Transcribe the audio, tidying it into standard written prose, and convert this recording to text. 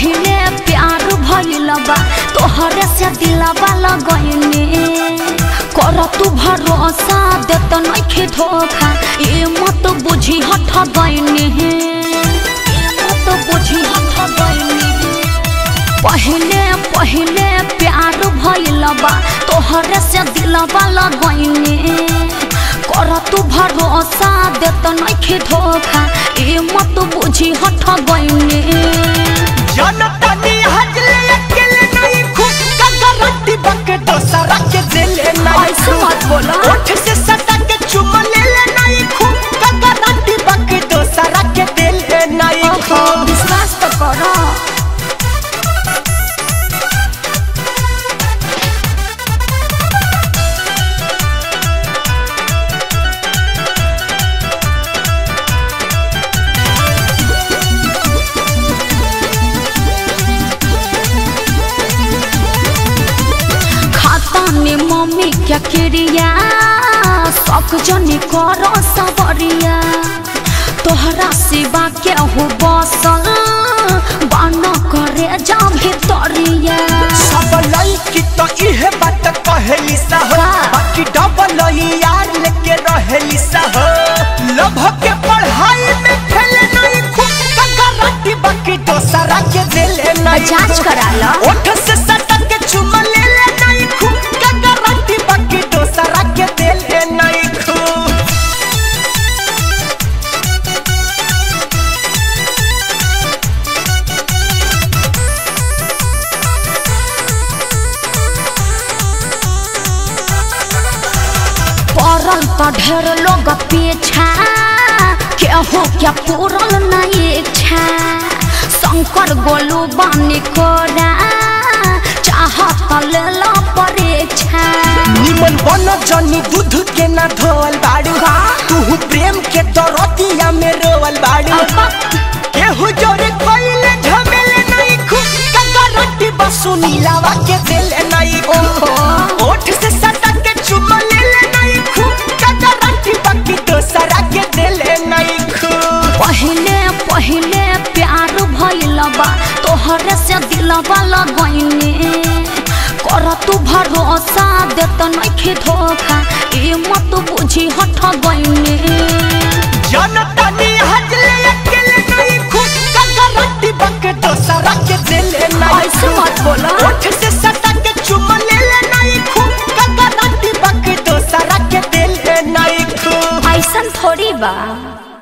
पहले प्यार भइल बा तोहरे से दिलवा लगइने कर तू भरोसा देत नइखे धोखा ए मत बुझी हठ गइने मत बुझी हठ गइने पहले प्यार भइल बा तोहरे से दिलवा लगइने कर तू भरोसा देत नइखे धोखा ए मत बुझी हठ गइने जनतानी हजले अकेले नहीं खुद का गारंटी बके दोसरा के दिले नहीं ऐसे मत बोला ओठ से सटा के चुम ले ले नहीं खुद का गारंटी बके दोसरा के दिले नहीं खुद विश्वास तो करो मम्मी क्या क्रिया शौक जनी करो सबरिया तोहरा सिवा के हो बसल बन करे जा भितरिया सब लड़की तो इहे बात कहली सा हो बाकी डबल यार लेके रहली सा हो लभ के पढ़ाई में खेले नहीं खुद का गारंटी बाकी दोसरा के दिले नहीं जांच करा लो ओठ से सटा के चुम ले ले नहीं खुद का गारंटी बाकी दोसरा के दिले नहीं खुद पड़ल तो ढेर लोग पीछा केहू क्या पूरल नहीं इच्छा शंकर गोलू बानी कोरा चाहत ले लो परीक्षा निमन बन जनी दूध के ना धोल बाड़ू तू प्रेम के दरतिया में रोवल बाड़ू केहू जोरे कोइले झमेले नहीं खुद का गारंटी बसु नीलावा के दिले नहीं ओहो ओठ से सटा के चुम ले ले नहीं खुद का गारंटी बाकी दोसरा के दिले नहीं खुद पहले प्यार भइल बा तोहरे से दिलवा लगइने कर तू भरोसा देत नइखे धोखा ए मत बुझी हठ गइने जनतानी हजले अकेले नहीं खुद का गारंटी बाकी दोसरा के दिले नहीं ऐसे मत बोला ओठ से सटा के चुम ले ले नहीं खुद का गारंटी बाकी दोसरा के दिले नहीं खुद ऐसन थोड़ी बा।